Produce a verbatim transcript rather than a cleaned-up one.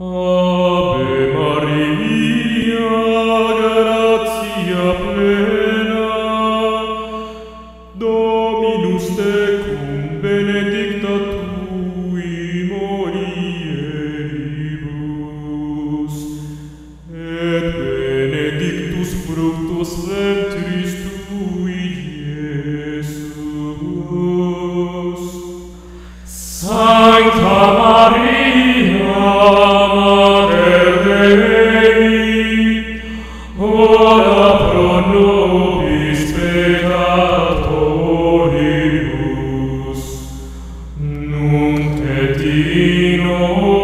Ave Maria, gratia plena, Dominus tecum, benedicta tui mulieribus, et benedictus fructus ventris tui, Iesus. Sancta Maria, Mater Dei, ora pro nobis peccatoribus, nunc et in